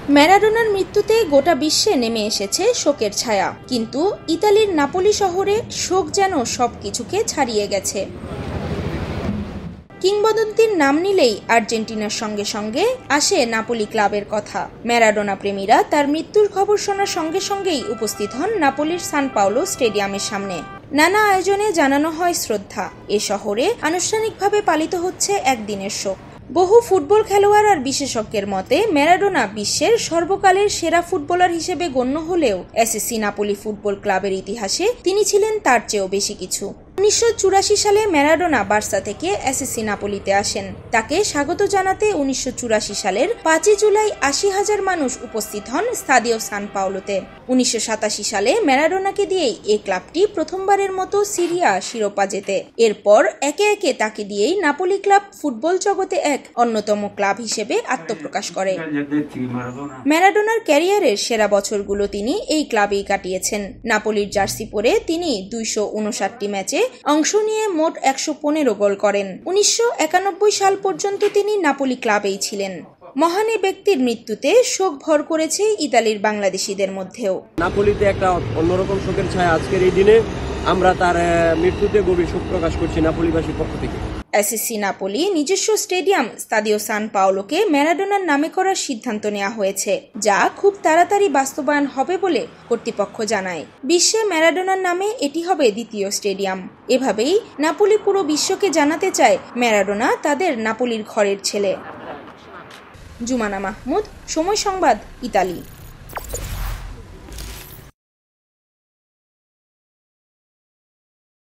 ম্যারাডোনার মৃত্যুতে গোটা বিশ্বে নেমে এসেছে শোকের ছায়া, কিন্তু ইতালির নাপোলি শহরে শোক যেন সবকিছুকে ছাড়িয়ে গেছে। কিংবদন্তির নাম নিলেই আর্জেন্টিনার সঙ্গে সঙ্গে আসে নাপোলি ক্লাবের কথা। ম্যারাডোনা প্রেমীরা তার মৃত্যুর খবর শোনার সঙ্গে সঙ্গেই উপস্থিত হন নাপোলির সান পাওলো স্টেডিয়ামের সামনে। নানা আয়োজনে জানানো হয় শ্রদ্ধা। এ শহরে আনুষ্ঠানিকভাবে পালিত হচ্ছে একদিনের শোক। বহু ফুটবল খেলোয়াড় আর বিশেষজ্ঞের মতে ম্যারাডোনা বিশ্বের সর্বকালের সেরা ফুটবলার হিসেবে গণ্য হলেও এসএসসি নাপোলি ফুটবল ক্লাবের ইতিহাসে তিনি ছিলেন তার চেয়েও বেশি কিছু। 1984 সালে ম্যারাডোনা বার্সা থেকে এসএসসি নাপোলিতে আসেন। তাকে স্বাগত জানাতে 1984 সালের 5 জুলাই 80,000 মানুষ উপস্থিত হন স্তাদিও সান পাওলোতে। 1987 সালে ম্যারাডোনাকে দিয়েই এই ক্লাবটি প্রথমবারের মতো সিরিয়া শিরোপা জেতে। এরপর একে একে তাকে দিয়েই নাপোলি ক্লাব ফুটবল জগতে এক অন্যতম ক্লাব হিসেবে আত্মপ্রকাশ করে। ম্যারাডোনার ক্যারিয়ারের সেরা বছরগুলো তিনি এই ক্লাবেই কাটিয়েছেন। নাপোলির জার্সি পরে তিনি 259টি ম্যাচে অংশ নিয়ে মোট 115 গোল করেন। 1991 সাল পর্যন্ত তিনি নাপোলি ক্লাবেই ছিলেন। মহান এই ব্যক্তির মৃত্যুতে শোক ভর করেছে ইতালির বাংলাদেশিদের মধ্যেও। নাপোলিতে একটা অন্যরকম শোকের ছায়া আজকের এই দিনে। আমরা তার মৃত্যুতে গভীর শোক প্রকাশ করছি নাপোলিবাসীর পক্ষ থেকে। এসএসসি নাপোলি নিজস্ব স্টেডিয়াম স্তাদিও সান পাওলোকে ম্যারাডোনার নামে করার সিদ্ধান্ত নেওয়া হয়েছে, যা খুব তাড়াতাড়ি বাস্তবায়ন হবে বলে কর্তৃপক্ষ জানায়। বিশ্বে ম্যারাডোনার নামে এটি হবে দ্বিতীয় স্টেডিয়াম। এভাবেই নাপোলি পুরো বিশ্বকে জানাতে চায় ম্যারাডোনা তাদের নাপোলির ঘরের ছেলে। জুমানা মাহমুদ, সময় সংবাদ, ইতালি।